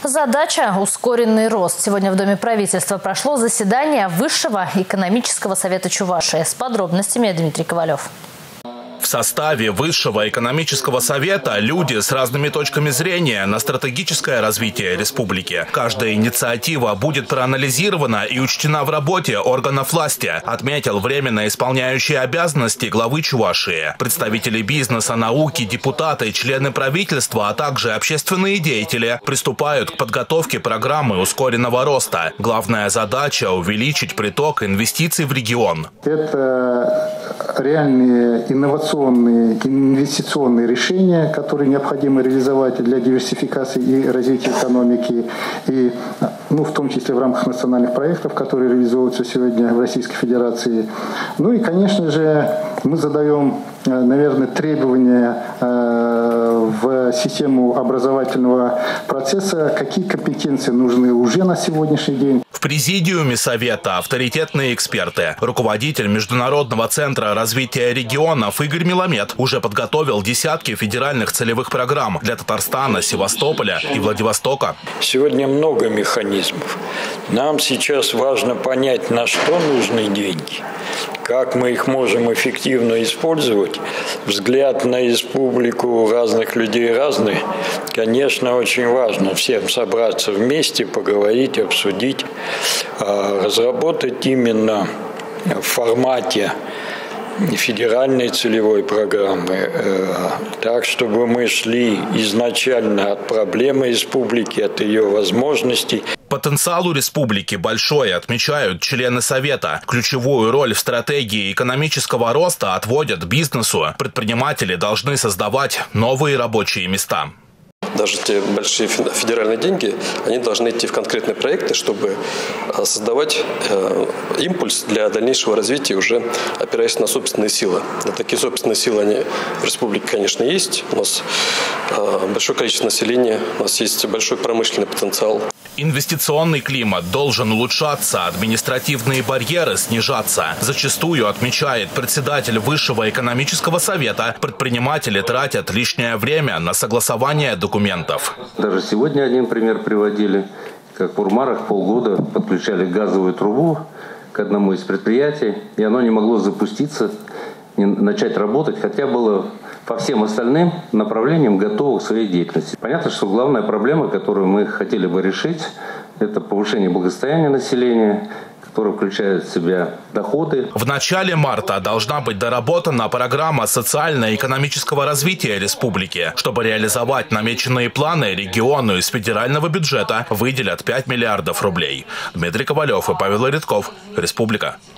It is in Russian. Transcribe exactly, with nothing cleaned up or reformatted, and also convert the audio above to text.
Задача – ускоренный рост. Сегодня в Доме правительства прошло заседание Высшего экономического совета Чувашии. С подробностями Дмитрий Ковалев. В составе Высшего экономического совета люди с разными точками зрения на стратегическое развитие республики. Каждая инициатива будет проанализирована и учтена в работе органов власти, отметил временно исполняющий обязанности главы Чувашии. Представители бизнеса, науки, депутаты, члены правительства, а также общественные деятели приступают к подготовке программы ускоренного роста. Главная задача – увеличить приток инвестиций в регион. Это реальные инновационные инвестиционные решения, которые необходимо реализовать для диверсификации и развития экономики, и, ну, в том числе в рамках национальных проектов, которые реализуются сегодня в Российской Федерации. Ну и, конечно же, мы задаем, наверное, требования в систему образовательного процесса, какие компетенции нужны уже на сегодняшний день. В президиуме совета авторитетные эксперты. Руководитель Международного центра развития регионов Игорь Меламед уже подготовил десятки федеральных целевых программ для Татарстана, Севастополя и Владивостока. Сегодня много механизмов. Нам сейчас важно понять, на что нужны деньги, как мы их можем эффективно использовать. Взгляд на республику разных людей разный. Конечно, очень важно всем собраться вместе, поговорить, обсудить, разработать именно в формате федеральной целевой программы, так, чтобы мы шли изначально от проблемы республики, от ее возможностей. Потенциал у республики большой, отмечают члены совета. Ключевую роль в стратегии экономического роста отводят бизнесу. Предприниматели должны создавать новые рабочие места. Даже те большие федеральные деньги, они должны идти в конкретные проекты, чтобы создавать э, импульс для дальнейшего развития, уже опираясь на собственные силы. Но такие собственные силы, они в республике, конечно, есть. У нас э, большое количество населения, у нас есть большой промышленный потенциал. Инвестиционный климат должен улучшаться, административные барьеры снижаться. Зачастую, отмечает председатель Высшего экономического совета, предприниматели тратят лишнее время на согласование документов. Даже сегодня один пример приводили, как в Урмарах полгода подключали газовую трубу к одному из предприятий, и оно не могло запуститься, начать работать, хотя было по всем остальным направлениям готовы к своей деятельности. Понятно, что главная проблема, которую мы хотели бы решить, это повышение благосостояния населения, которое включает в себя доходы. В начале марта должна быть доработана программа социально-экономического развития республики. Чтобы реализовать намеченные планы, региону из федерального бюджета выделят пять миллиардов рублей. Дмитрий Ковалев и Павел Редков. Республика.